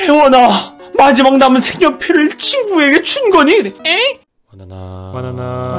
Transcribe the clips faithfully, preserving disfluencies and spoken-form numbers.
혜원아, 마지막 남은 색연필을 친구에게 준 거니? 에? 바나나 바나나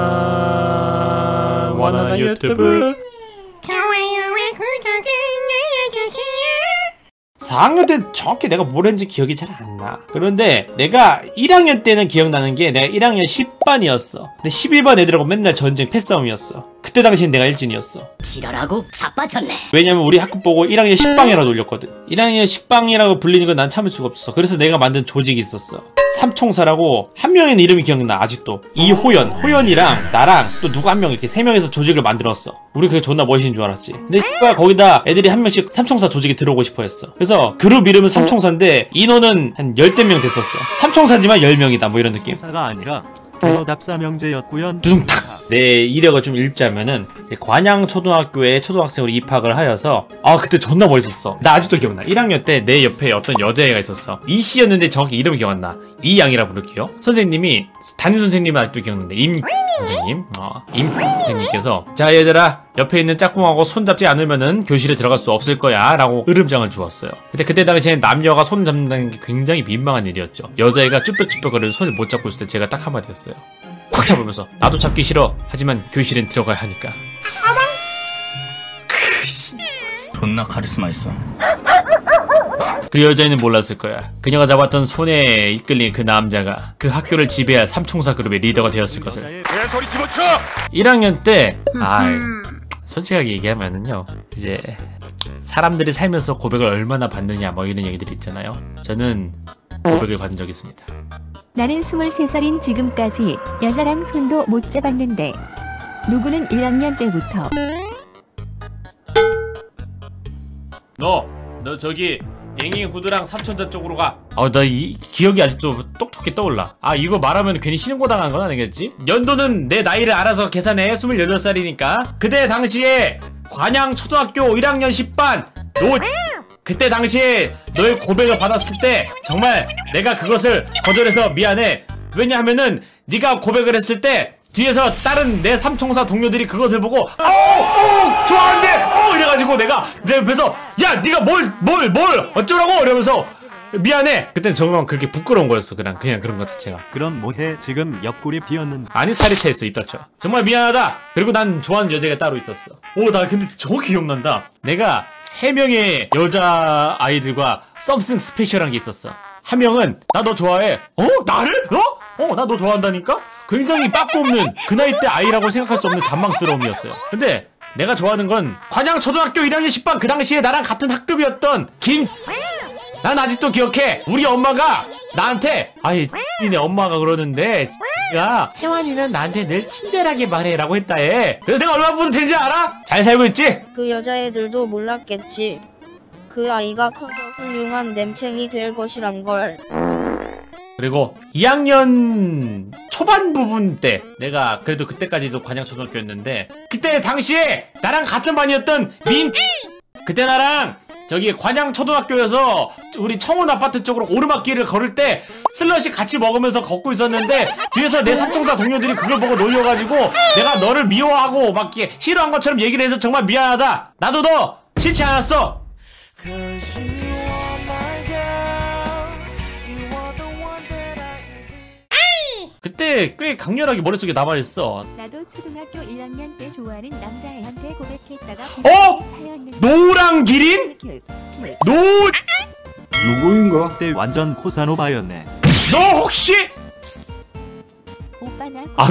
바나나 바나나 유튜브 좋아요와 구독을 눌러주세요. 사 학년 때 정확히 내가 뭘 했는지 기억이 잘 안 나. 그런데 내가 일 학년 때는 기억나는 게 내가 일 학년 십 반이었어. 근데 십일 반 애들하고 맨날 전쟁 패싸움이었어. 그때 당시엔 내가 일진이었어. 지랄하고 자빠졌네. 왜냐면 우리 학급 보고 일 학년 식방이라고 놀렸거든. 일 학년 식방이라고 불리는 건 난 참을 수가 없었어. 그래서 내가 만든 조직이 있었어. 삼총사라고 한 명의 이름이 기억나 아직도. 이호연, 호연이랑 나랑 또 누구 한 명 이렇게 세 명에서 조직을 만들었어. 우리 그게 존나 멋있는 줄 알았지. 근데 거기다 애들이 한 명씩 삼총사 조직에 들어오고 싶어 했어. 그래서 그룹 이름은 삼총사인데 인원은 한 열댓 명 됐었어. 삼총사지만 열 명이다 뭐 이런 느낌. 사가 아니라 변호답사명제였구연. 두둥탁! 내 이력을 좀 읽자면은 이제 관양초등학교에 초등학생으로 입학을 하여서 아 그때 존나 멋있었어. 나 아직도 기억나. 일 학년 때 내 옆에 어떤 여자애가 있었어. 이씨였는데 정확히 이름이 기억 안 나. 이양이라 부를게요. 선생님이 담임 선생님은 아직도 기억나는데 임 선생님 어, 임 선생님께서 자 얘들아 옆에 있는 짝꿍하고 손잡지 않으면은 교실에 들어갈 수 없을 거야 라고 으름장을 주었어요. 근데 그때 당시에는 남녀가 손 잡는 게 굉장히 민망한 일이었죠. 여자애가 쭈뼛쭈뼛거리는 손을 못 잡고 있을 때 제가 딱 한마디 했어요. 꽉 잡으면서 나도 잡기 싫어. 하지만 교실엔 들어가야 하니까. 존나 카리스마 있어. 그 여자애는 몰랐을 거야. 그녀가 잡았던 손에 이끌린 그 남자가 그 학교를 지배할 삼총사 그룹의 리더가 되었을 것을. 소리 집어쳐! 일 학년 때 아 솔직하게 얘기하면은요 이제 사람들이 살면서 고백을 얼마나 받느냐 뭐 이런 얘기들이 있잖아요. 저는 고백을 받은 적이 있습니다. 나는 스물세 살인 지금까지 여자랑 손도 못 잡았는데 누구는 일 학년 때부터 너! 너 저기 앵이 후드랑 삼천자 쪽으로 가. 아, 나 이 기억이 아직도 똑똑히 떠올라. 아, 이거 말하면 괜히 신고당한 건 아니겠지? 연도는 내 나이를 알아서 계산해. 스물여덟 살이니까. 그때 당시에 관양초등학교 일 학년 십 반 너 그때 당시에 너의 고백을 받았을 때 정말 내가 그것을 거절해서 미안해. 왜냐하면은 네가 고백을 했을 때 뒤에서 다른 내 삼총사 동료들이 그것을 보고 어어 좋아한대 어 이래가지고 내가 내 옆에서 야 네가 뭘 뭘 뭘 어쩌라고 이러면서 미안해. 그땐 정말 그렇게 부끄러운 거였어. 그냥 그냥 그런 것 자체가. 그럼 뭐해 지금 옆구리 비었는데. 아니 살이 차있어. 입 다쳐. 정말 미안하다. 그리고 난 좋아하는 여자가 따로 있었어. 오 나 근데 정확히 기억난다. 내가 세 명의 여자 아이들과 썸씽 스페셜한 게 있었어. 한 명은 나 너 좋아해. 어? 나를? 어? 어 나 너 좋아한다니까? 굉장히 빠꾸 없는 그 나이 때 아이라고 생각할 수 없는 잔망스러움이었어요. 근데 내가 좋아하는 건 관양초등학교 일 학년 십 반 그 당시에 나랑 같은 학급이었던 김... 난 아직도 기억해. 우리 엄마가 나한테 아이 니네 엄마가 그러는데 야 혜환이는 나한테 늘 친절하게 말해 라고 했다 해. 그래서 내가 얼마나 뿌듯한지 알아? 잘 살고 있지? 그 여자애들도 몰랐겠지. 그 아이가 커서 훌륭한 냄챙이 될 것이란 걸. 그리고 이 학년 초반 부분 때 내가 그래도 그때까지도 관양초등학교였는데 그때 당시에 나랑 같은 반이었던 민 그때 나랑 저기 관양초등학교에서 우리 청운 아파트 쪽으로 오르막길을 걸을 때 슬러시 같이 먹으면서 걷고 있었는데 뒤에서 내 삼총사 동료들이 그걸 보고 놀려가지고 내가 너를 미워하고 막 이렇게 싫어한 것처럼 얘기를 해서 정말 미안하다. 나도 너 싫지 않았어. 그때 꽤 강렬하게 머릿속에 남아있어. 나도 초등학교 일 학년 때 좋아하는 남자애한테 고백했다가 어? 차였는데 노랑 기린? 노... 누구인가? 그때 완전 코사노바였네. 너 혹시? 오빠 나 아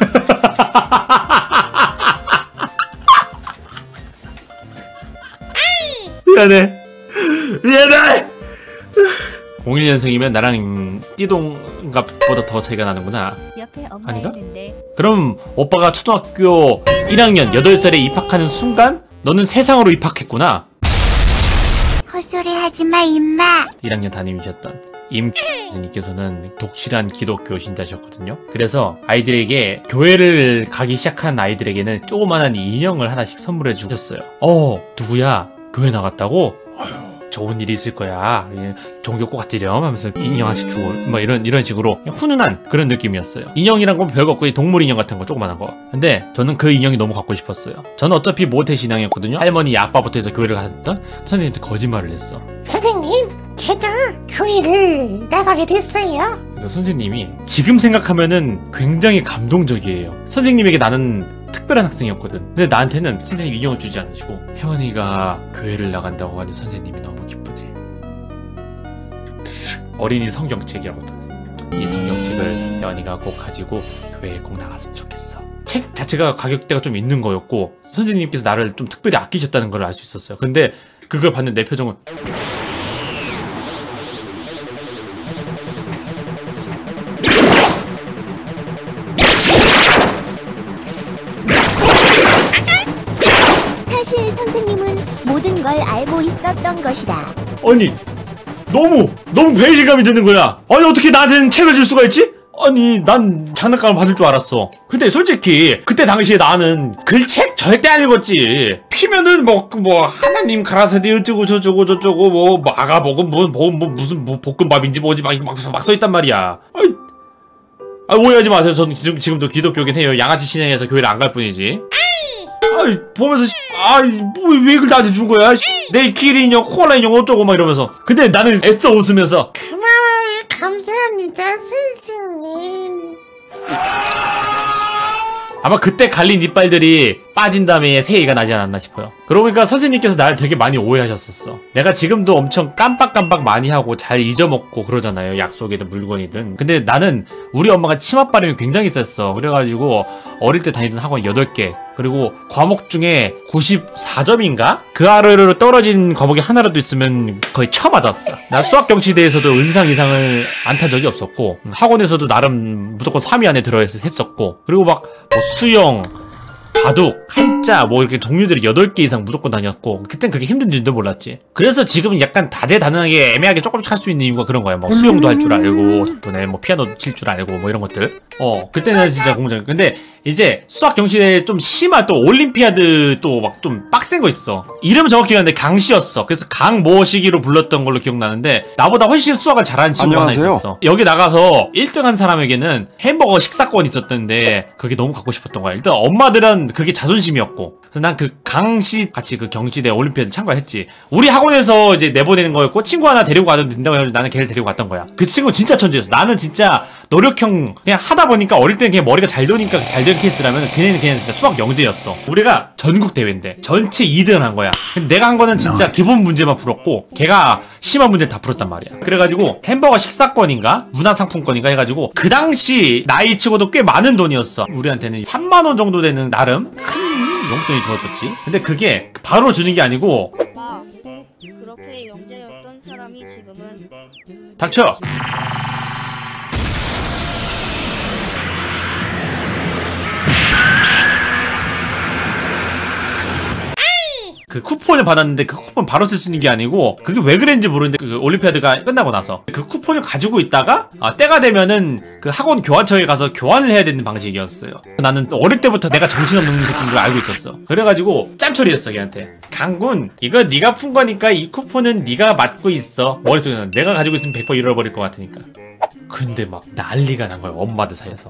미안 미안해 미안해 공일 년생이면 나랑 띠동갑보다 더 차이가 나는구나. 옆에 엄마 아닌가? 있는데. 그럼 오빠가 초등학교 일 학년 여덟 살에 입학하는 순간 너는 세상으로 입학했구나. 헛소리 하지마 임마. 일 학년 담임이셨던 임님께서는 독실한 기독교 신자셨거든요. 그래서 아이들에게 교회를 가기 시작한 아이들에게는 조그만한 인형을 하나씩 선물해 주셨어요. 어 누구야 교회 나갔다고? 아유 좋은 일이 있을 거야. 종교 꼭 갖지렴 하면서 인형 하나씩 주고 뭐 이런 이런 식으로 훈훈한 그런 느낌이었어요. 인형이란 건 별거 없고 동물 인형 같은 거 조그만한 거. 근데 저는 그 인형이 너무 갖고 싶었어요. 저는 어차피 모태 신앙이었거든요. 할머니 아빠부터 해서 교회를 갔던 선생님한테 거짓말을 했어. 선생님 걔도 교회를 나가게 됐어요. 그래서 선생님이 지금 생각하면은 굉장히 감동적이에요. 선생님에게 나는 특별한 학생이었거든. 근데 나한테는 선생님 인형을 주지 않으시고 혜원이가 교회를 나간다고 하는 선생님이 너무 기쁘네. 어린이 성경책이라고 이 성경책을 혜원이가 꼭 가지고 교회에 꼭 나갔으면 좋겠어. 책 자체가 가격대가 좀 있는 거였고 선생님께서 나를 좀 특별히 아끼셨다는 걸 알 수 있었어요. 근데 그걸 봤는 내 표정은 사실 선생님은 모든 걸 알고 있었던 것이다. 아니 너무 너무 배신감이 드는 거야. 아니 어떻게 나한테는 책을 줄 수가 있지? 아니 난 장난감을 받을 줄 알았어. 근데 솔직히 그때 당시에 나는 글책 절대 안 읽었지. 피면은 뭐, 뭐 하나님 가라사대 어쩌고 저쩌고 저쩌고 뭐 마가복음 뭐, 뭐, 뭐 무슨 뭐 볶음밥인지 뭐지 막 막 막 써있단 말이야. 아이, 아 오해하지 마세요. 저는 지금, 지금도 기독교긴 해요. 양아치 신앙에서 교회를 안 갈 뿐이지. 아이 보면서 아이 뭐 왜 이걸 나한테 준 거야? 내 키리 인형 콜라 인형 어쩌고 막 이러면서. 근데 나는 애써 웃으면서 고마워요. 감사합니다, 선생님. 아마 그때 갈린 이빨들이 빠진 다음에 새해가 나지 않았나 싶어요. 그러고 보니까 선생님께서 나를 되게 많이 오해하셨었어. 내가 지금도 엄청 깜빡깜빡 많이 하고 잘 잊어먹고 그러잖아요. 약속이든 물건이든. 근데 나는 우리 엄마가 치맛바람이 굉장히 셌어. 그래가지고 어릴 때 다니던 학원 여덟 개 그리고 과목 중에 구십사 점인가? 그 아래로 떨어진 과목이 하나라도 있으면 거의 쳐맞았어. 나 수학 경치대에서도 은상 이상을 안 탄 적이 없었고 학원에서도 나름 무조건 삼 위 안에 들어했었고 그리고 막 뭐 수영 바둑, 한자 뭐 이렇게 종류들이 여덟 개 이상 무조건 다녔고 그땐 그게 힘든 줄도 몰랐지. 그래서 지금은 약간 다재다능하게 애매하게 조금씩 할 수 있는 이유가 그런 거야. 뭐 수영도 할 줄 알고 덕분에 뭐 피아노도 칠 줄 알고 뭐 이런 것들. 어 그때는 진짜 공부잘. 근데 이제 수학 경시대에 좀 심한 또 올림피아드 또 막 좀 빡센 거 있어. 이름은 정확히 기억나는데 강씨였어. 그래서 강모시기로 불렀던 걸로 기억나는데 나보다 훨씬 수학을 잘하는 친구가 하나 있었어. 여기 나가서 일 등 한 사람에게는 햄버거 식사권이 있었던데 그게 너무 갖고 싶었던 거야. 일단 엄마들은 그게 자존심이었고 그래서 난 그 강씨 같이 그 경시대 올림피아드 참가했지. 우리 학원에서 이제 내보내는 거였고 친구 하나 데리고 가도 된다고 해서 나는 걔를 데리고 갔던 거야. 그 친구 진짜 천재였어. 나는 진짜 노력형 그냥 하다 보니까 어릴 때는 그냥 머리가 잘 도니까 잘 된 케이스라면 걔네는 그냥 진짜 수학 영재였어. 우리가 전국 대회인데 전체 이 등을 한 거야. 근데 내가 한 거는 진짜 기본 문제만 풀었고 걔가 심한 문제를 다 풀었단 말이야. 그래가지고 햄버거 식사권인가 문화상품권인가 해가지고 그 당시 나이 치고도 꽤 많은 돈이었어. 우리한테는 삼만 원 정도 되는 나름 큰 용돈이 주어졌지. 근데 그게 바로 주는 게 아니고 아빠, 그렇게 영재였던 사람이 지금은 닥쳐! 그 쿠폰을 받았는데 그 쿠폰 바로 쓸 수 있는 게 아니고 그게 왜 그랬는지 모르는데 그 올림피아드가 끝나고 나서 그 쿠폰을 가지고 있다가 아, 때가 되면은 그 학원 교환처에 가서 교환을 해야 되는 방식이었어요. 나는 어릴 때부터 내가 정신없는 새끼인 걸 알고 있었어. 그래가지고 짬처리했어 걔한테. 강군 이거 네가 푼 거니까 이 쿠폰은 네가 맡고 있어. 머릿속에서 내가 가지고 있으면 백 번 잃어버릴 것 같으니까. 근데 막 난리가 난 거야 엄마들 사이에서.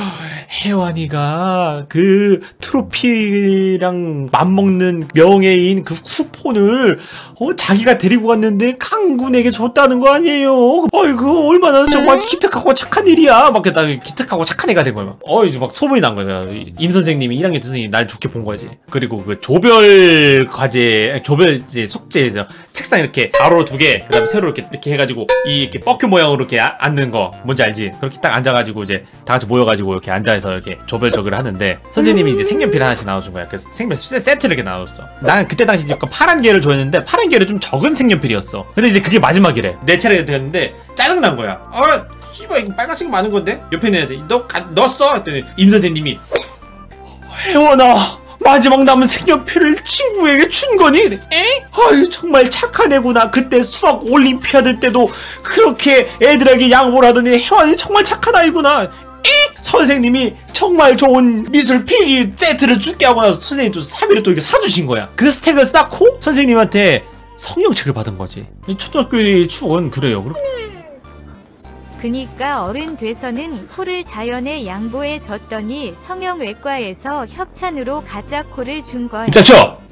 혜완이가 그 트로피랑 맞먹는 명예인 그 쿠폰을 어, 자기가 데리고 갔는데 강군에게 줬다는 거 아니에요? 어이구 얼마나 정말 기특하고 착한 일이야. 막 나 기특하고 착한 애가 된 거야. 어 이제 막 소문이 난 거야. 임 선생님이 일 학년 선생님이 날 좋게 본 거지. 그리고 그 조별 과제 조별 이제 숙제 책상 이렇게 가로 두 개 그다음에 세로 이렇게 이렇게 해가지고 이 이렇게 뻐큐 모양으로 이렇게 아, 앉는 거 뭔지 알지? 그렇게 딱 앉아가지고 이제 다 같이 모여가지고 이렇게 앉아서 이렇게 조별 저기를 하는데 선생님이 이제 색연필 하나씩 나눠준 거야. 그래서 색연필 세트를 이렇게 나눴어. 나는 그때 당시 약간 파란 개를 줬는데 파란 개를 좀 적은 색연필이었어. 근데 이제 그게 마지막이래. 내 차례가 됐는데 짜증난 거야. 어, 씨발 이거 빨간색이 많은 건데? 옆에 있는 애들 너 가, 넣었어? 했더니 임 선생님이 혜원아 마지막 남은 색연필을 친구에게 준 거니? 에? 아유 정말 착한 애구나. 그때 수학 올림피아드 때도 그렇게 애들에게 양보를 하더니 혜원이 정말 착한 아이구나. 에? 선생님이 정말 좋은 미술 필기 세트를 줄게 하고 나서 선생님이 또 사비를 또 이렇게 사주신 거야. 그 스택을 쌓고 선생님한테 성령책을 받은 거지. 초등학교의 추억은 그래요. 그니까 어른 돼서는 코를 자연에 양보해 줬더니 성형외과에서 협찬으로 가짜 코를 준 거야. 입 닥쳐!